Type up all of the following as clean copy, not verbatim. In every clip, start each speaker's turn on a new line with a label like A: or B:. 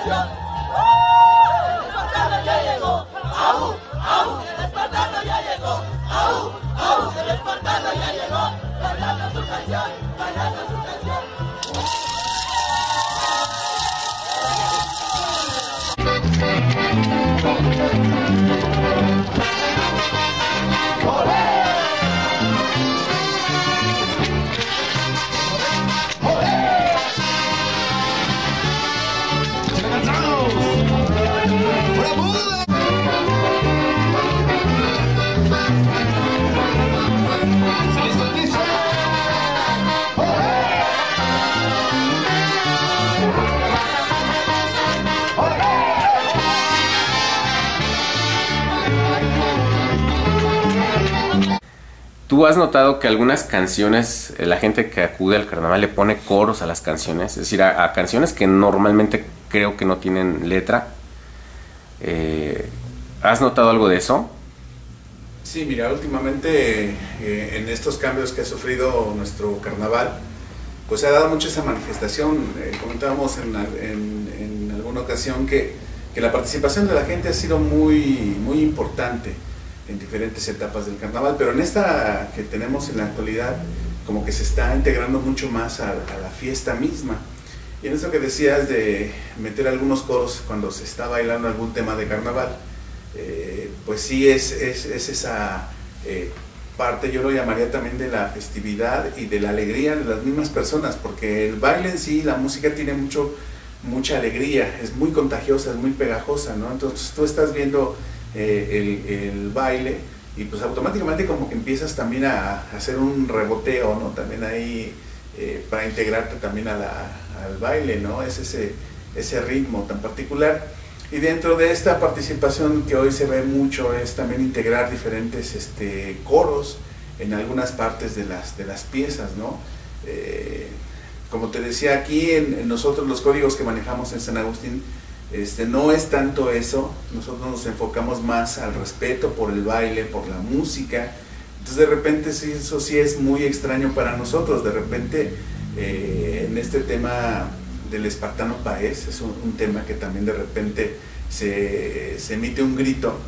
A: canción. El espartano ya llegó. ¡Au! ¡Au! El espartano ya llegó. ¡Au! ¡Au! El espartano ya llegó. Bailando su canción, bailando su canción.
B: ¿Tú has notado que algunas canciones, la gente que acude al carnaval le pone coros a las canciones? Es decir, a canciones que normalmente creo que no tienen letra. ¿Has notado algo de eso?
C: Sí, mira, últimamente en estos cambios que ha sufrido nuestro carnaval, pues se ha dado mucho esa manifestación. Comentábamos en alguna ocasión que la participación de la gente ha sido muy importante en diferentes etapas del carnaval, pero en esta que tenemos en la actualidad, como que se está integrando mucho más a la fiesta misma. Y en eso que decías de meter algunos coros cuando se está bailando algún tema de carnaval, pues sí es esa parte, yo lo llamaría también de la festividad y de la alegría de las mismas personas, porque el baile en sí, la música tiene mucha alegría, es muy contagiosa, es muy pegajosa, ¿no? Entonces tú estás viendo el baile y pues automáticamente como que empiezas también a hacer un reboteo, ¿no? También ahí para integrarte también al baile, ¿no? Es ese ritmo tan particular. Y dentro de esta participación que hoy se ve mucho es también integrar diferentes coros en algunas partes de las piezas, ¿no? Como te decía, aquí en nosotros los códigos que manejamos en San Agustín, no es tanto eso. Nosotros nos enfocamos más al respeto por el baile, por la música. Entonces de repente sí, eso sí es muy extraño para nosotros. De repente en este tema del espartano paez es un tema que también de repente se emite un grito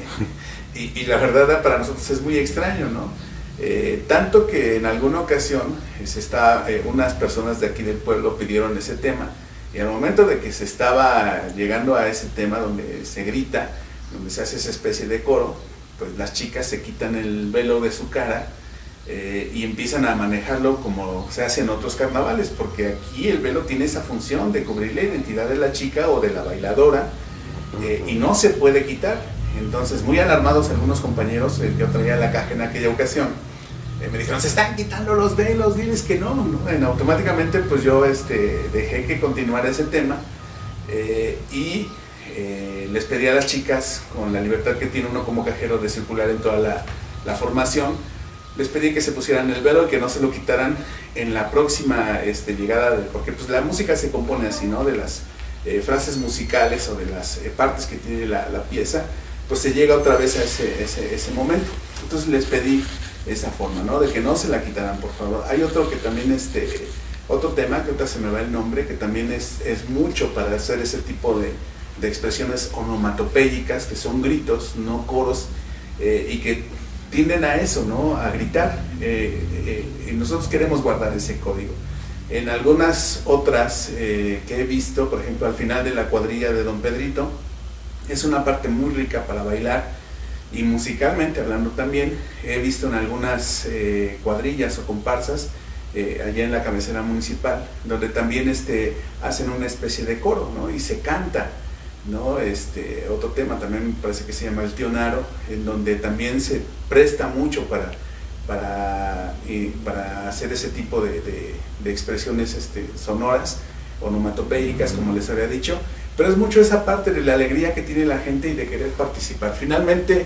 C: y la verdad para nosotros es muy extraño, ¿no? Tanto que en alguna ocasión unas personas de aquí del pueblo pidieron ese tema. Y al momento de que se estaba llegando a ese tema donde se grita, donde se hace esa especie de coro, pues las chicas se quitan el velo de su cara y empiezan a manejarlo como se hace en otros carnavales, porque aquí el velo tiene esa función de cubrir la identidad de la chica o de la bailadora y no se puede quitar. Entonces, muy alarmados algunos compañeros, yo traía la caja en aquella ocasión, me dijeron, se están quitando los velos, diles que no, ¿no? Automáticamente pues yo dejé que continuara ese tema y les pedí a las chicas, con la libertad que tiene uno como cajero de circular en toda la formación, les pedí que se pusieran el velo y que no se lo quitaran en la próxima llegada, porque pues la música se compone así, ¿no? De las frases musicales o de las partes que tiene la pieza, pues se llega otra vez a ese momento. Entonces les pedí esa forma, ¿no? De que no se la quitaran, por favor. Hay otro que también, otro tema, que ahorita se me va el nombre, que también es mucho para hacer ese tipo de expresiones onomatopéyicas, que son gritos, no coros, y que tienden a eso, ¿no? A gritar. Y nosotros queremos guardar ese código. En algunas otras que he visto, por ejemplo, al final de la cuadrilla de Don Pedrito, es una parte muy rica para bailar. Y musicalmente hablando también, he visto en algunas cuadrillas o comparsas allá en la cabecera municipal, donde también hacen una especie de coro, ¿no? Y se canta, ¿no? Otro tema también me parece que se llama El Tío Naro, en donde también se presta mucho para hacer ese tipo de expresiones sonoras, onomatopéicas, como les había dicho. Pero es mucho esa parte de la alegría que tiene la gente y de querer participar. Finalmente,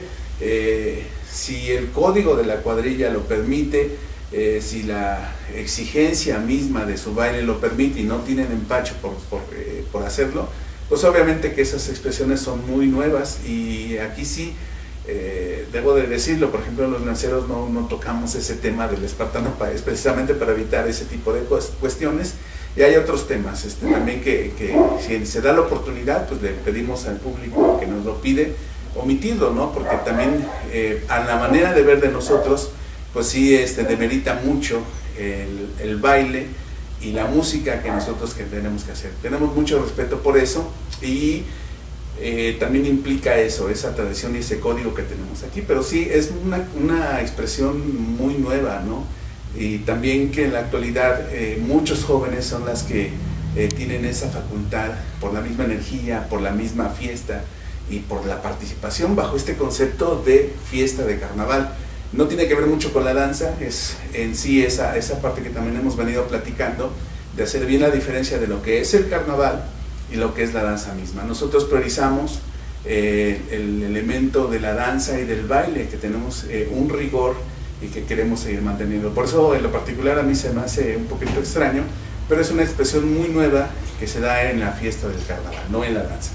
C: si el código de la cuadrilla lo permite, si la exigencia misma de su baile lo permite y no tienen empacho por hacerlo, pues obviamente que esas expresiones son muy nuevas. Y aquí sí, debo de decirlo, por ejemplo, los lanceros no tocamos ese tema del espartano paez, precisamente para evitar ese tipo de cuestiones. Y hay otros temas también que si se da la oportunidad, pues le pedimos al público que nos lo pide, omitirlo, ¿no? Porque también a la manera de ver de nosotros, pues sí demerita mucho el baile y la música que nosotros tenemos que hacer. Tenemos mucho respeto por eso y también implica eso, esa tradición y ese código que tenemos aquí, pero sí es una expresión muy nueva, ¿no? Y también que en la actualidad muchos jóvenes son las que tienen esa facultad por la misma energía, por la misma fiesta y por la participación bajo este concepto de fiesta de carnaval. No tiene que ver mucho con la danza, es en sí esa parte que también hemos venido platicando, de hacer bien la diferencia de lo que es el carnaval y lo que es la danza misma. Nosotros priorizamos el elemento de la danza y del baile, que tenemos un rigor y que queremos seguir manteniendo. Por eso en lo particular a mí se me hace un poquito extraño, pero es una expresión muy nueva que se da en la fiesta del carnaval, no en la danza.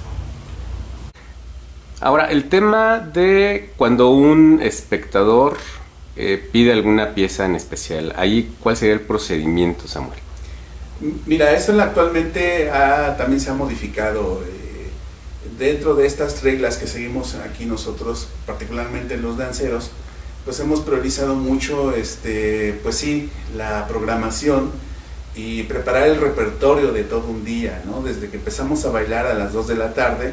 B: Ahora, el tema de cuando un espectador pide alguna pieza en especial, ahí ¿cuál sería el procedimiento, Samuel?
C: Mira, eso actualmente también se ha modificado. Dentro de estas reglas que seguimos aquí nosotros, particularmente los danceros, pues hemos priorizado mucho, pues sí, la programación y preparar el repertorio de todo un día, ¿no? Desde que empezamos a bailar a las 2 de la tarde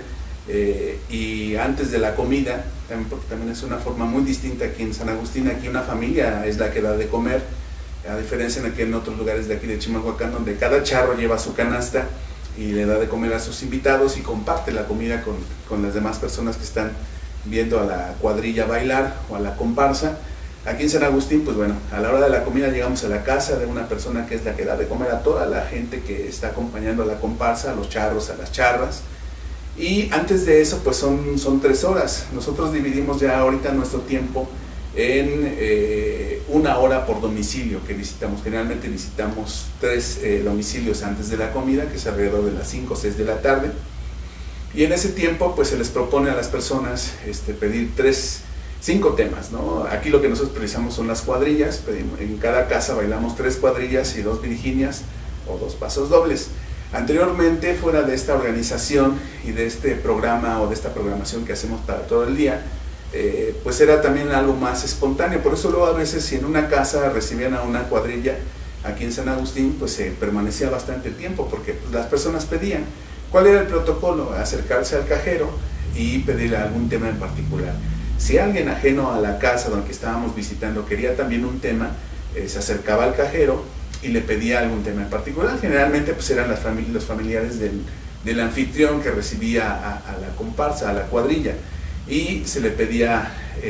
C: y antes de la comida, porque también es una forma muy distinta aquí en San Agustín. Aquí una familia es la que da de comer, a diferencia de que en otros lugares de aquí de Chimalhuacán, donde cada charro lleva su canasta y le da de comer a sus invitados y comparte la comida con las demás personas que están viendo a la cuadrilla bailar o a la comparsa. Aquí en San Agustín, pues bueno, a la hora de la comida llegamos a la casa de una persona que es la que da de comer a toda la gente que está acompañando a la comparsa, a los charros, a las charras. Y antes de eso, pues son 3 horas. Nosotros dividimos ya ahorita nuestro tiempo en 1 hora por domicilio que visitamos. Generalmente visitamos 3 domicilios antes de la comida, que es alrededor de las 5 o 6 de la tarde. Y en ese tiempo pues se les propone a las personas pedir 5 temas, ¿no? Aquí lo que nosotros priorizamos son las cuadrillas. En cada casa bailamos 3 cuadrillas y 2 virginias o 2 pasos dobles. Anteriormente, fuera de esta organización y de este programa o de esta programación que hacemos para todo el día, pues era también algo más espontáneo. Por eso luego a veces si en una casa recibían a una cuadrilla aquí en San Agustín, pues se permanecía bastante tiempo porque pues, las personas pedían. ¿Cuál era el protocolo? Acercarse al cajero y pedirle algún tema en particular. Si alguien ajeno a la casa donde estábamos visitando quería también un tema, se acercaba al cajero y le pedía algún tema en particular. Generalmente pues eran los familiares del anfitrión que recibía a la comparsa, a la cuadrilla, y se le pedía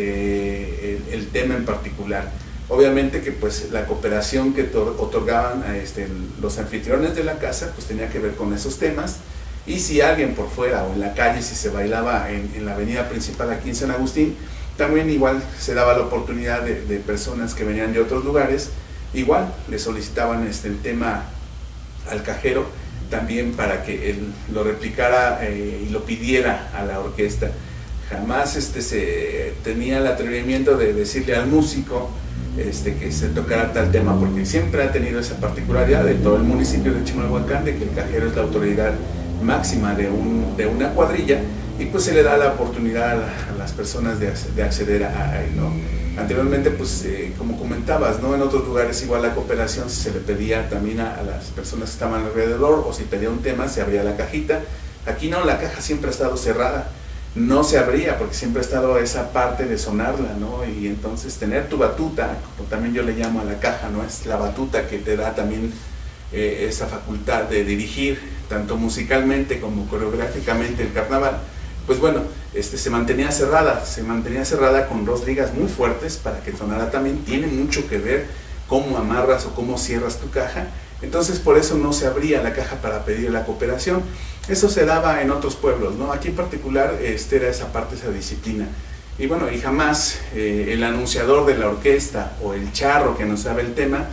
C: el tema en particular. Obviamente que pues la cooperación que otorgaban a los anfitriones de la casa pues tenía que ver con esos temas. Y si alguien por fuera o en la calle, si se bailaba en la avenida principal aquí en San Agustín, también igual se daba la oportunidad de personas que venían de otros lugares, igual le solicitaban el tema al cajero también para que él lo replicara y lo pidiera a la orquesta. Jamás se tenía el atrevimiento de decirle al músico que se tocara tal tema, porque siempre ha tenido esa particularidad de todo el municipio de Chimalhuacán, de que el cajero es la autoridad máxima de una cuadrilla, y pues se le da la oportunidad a las personas de acceder a él, ¿no? Anteriormente, pues como comentabas, ¿no? En otros lugares igual la cooperación se le pedía también a las personas que estaban alrededor, o si pedía un tema se abría la cajita. Aquí no, la caja siempre ha estado cerrada, no se abría porque siempre ha estado esa parte de sonarla, ¿no? Y entonces tener tu batuta, como también yo le llamo a la caja, ¿no? Es la batuta que te da también esa facultad de dirigir tanto musicalmente como coreográficamente el carnaval. Pues bueno, se mantenía cerrada con 2 ligas muy fuertes para que sonara también. Tiene mucho que ver cómo amarras o cómo cierras tu caja. Entonces por eso no se abría la caja para pedir la cooperación. Eso se daba en otros pueblos, ¿no? Aquí en particular era esa parte, esa disciplina. Y bueno, y jamás el anunciador de la orquesta o el charro que nos sabe el tema,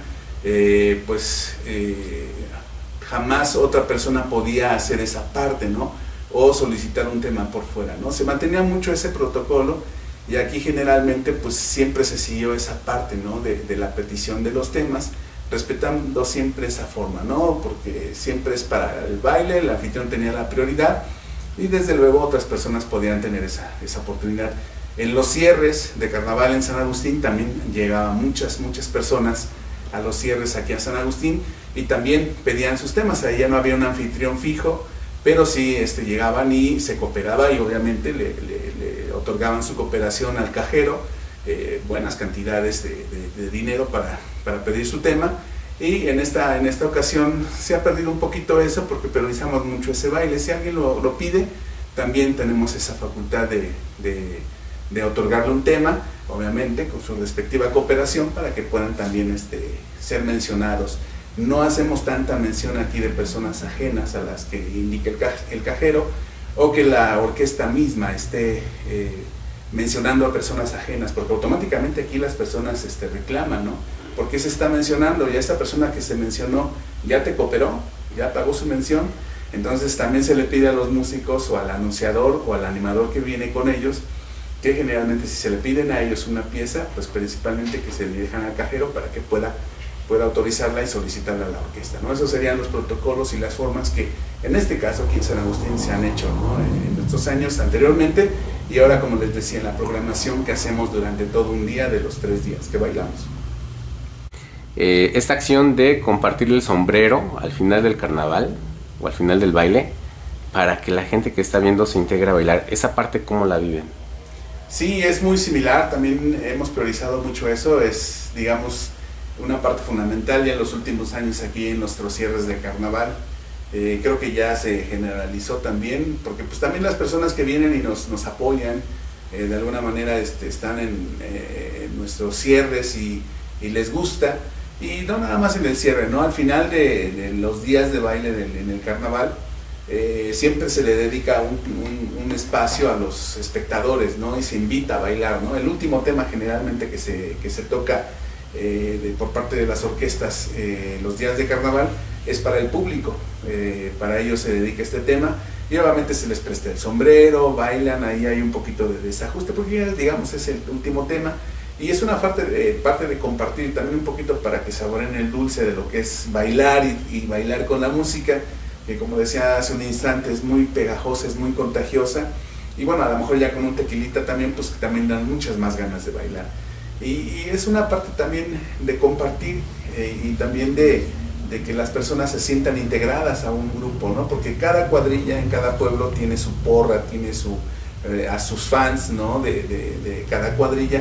C: jamás otra persona podía hacer esa parte, ¿no? O solicitar un tema por fuera, ¿no? Se mantenía mucho ese protocolo, y aquí generalmente pues siempre se siguió esa parte, ¿no? de la petición de los temas, respetando siempre esa forma, ¿no? Porque siempre es para el baile, el anfitrión tenía la prioridad y desde luego otras personas podían tener esa oportunidad. En los cierres de carnaval en San Agustín también llegaban muchas personas a los cierres aquí a San Agustín y también pedían sus temas. Ahí ya no había un anfitrión fijo, pero sí llegaban y se cooperaba y obviamente le otorgaban su cooperación al cajero, buenas cantidades de dinero para pedir su tema. Y en esta ocasión se ha perdido un poquito eso porque priorizamos mucho ese baile. Si alguien lo pide, también tenemos esa facultad de otorgarle un tema, obviamente con su respectiva cooperación para que puedan también ser mencionados. No hacemos tanta mención aquí de personas ajenas a las que indique el cajero o que la orquesta misma esté mencionando a personas ajenas, porque automáticamente aquí las personas reclaman, ¿no? ¿Por qué se está mencionando? Ya esta persona que se mencionó ya te cooperó, ya pagó su mención. Entonces también se le pide a los músicos o al anunciador o al animador que viene con ellos, que generalmente si se le piden a ellos una pieza, pues principalmente que se le dejan al cajero para que pueda autorizarla y solicitarla a la orquesta, ¿no? Esos serían los protocolos y las formas que en este caso aquí en San Agustín se han hecho, ¿no? En estos años anteriormente y ahora, como les decía, en la programación que hacemos durante todo un día de los 3 días que bailamos.
B: Esta acción de compartir el sombrero al final del carnaval o al final del baile para que la gente que está viendo se integre a bailar, esa parte ¿cómo la viven?
C: Sí, es muy similar, también hemos priorizado mucho eso, es digamos una parte fundamental ya en los últimos años aquí en nuestros cierres de carnaval. Creo que ya se generalizó también, porque pues también las personas que vienen y nos apoyan, de alguna manera están en nuestros cierres y les gusta. Y no nada más en el cierre, ¿no? Al final de los días de baile en el carnaval, siempre se le dedica un espacio a los espectadores, ¿no? Y se invita a bailar, ¿no? El último tema generalmente que se toca por parte de las orquestas los días de carnaval es para el público, para ellos se dedica este tema y obviamente se les presta el sombrero, bailan, ahí hay un poquito de desajuste porque ya, digamos, es el último tema. Y es una parte de compartir también un poquito para que saboren el dulce de lo que es bailar y bailar con la música, que como decía hace un instante es muy pegajosa, es muy contagiosa. Y bueno, a lo mejor ya con un tequilita también, pues que también dan muchas más ganas de bailar. Y es una parte también de compartir y también de que las personas se sientan integradas a un grupo, ¿no? Porque cada cuadrilla en cada pueblo tiene su porra, tiene a sus fans, ¿no? de cada cuadrilla.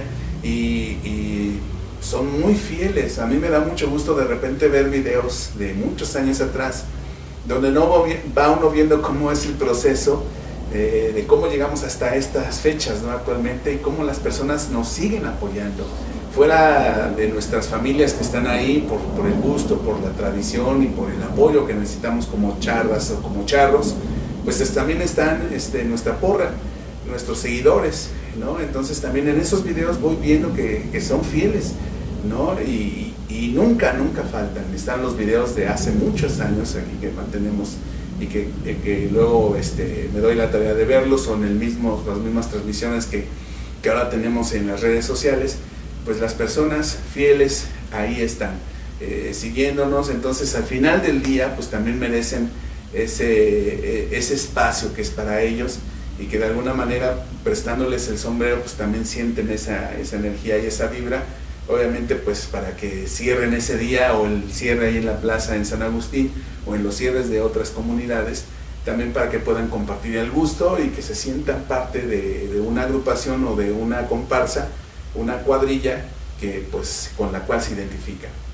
C: Y son muy fieles. A mí me da mucho gusto de repente ver videos de muchos años atrás donde va uno viendo cómo es el proceso de cómo llegamos hasta estas fechas, ¿no? Actualmente, y cómo las personas nos siguen apoyando fuera de nuestras familias que están ahí por el gusto, por la tradición y por el apoyo que necesitamos como charras o como charros. Pues también están nuestra porra, nuestros seguidores, ¿no? Entonces también en esos videos voy viendo que son fieles, ¿no? Y nunca faltan. Están los videos de hace muchos años aquí que mantenemos y que luego me doy la tarea de verlos, son las mismas transmisiones que ahora tenemos en las redes sociales. Pues las personas fieles ahí están, siguiéndonos. Entonces al final del día pues también merecen ese espacio que es para ellos, y que de alguna manera prestándoles el sombrero pues también sienten esa energía y esa vibra, obviamente pues para que cierren ese día o el cierre ahí en la plaza en San Agustín o en los cierres de otras comunidades, también para que puedan compartir el gusto y que se sientan parte de una agrupación o de una comparsa, una cuadrilla que pues con la cual se identifican.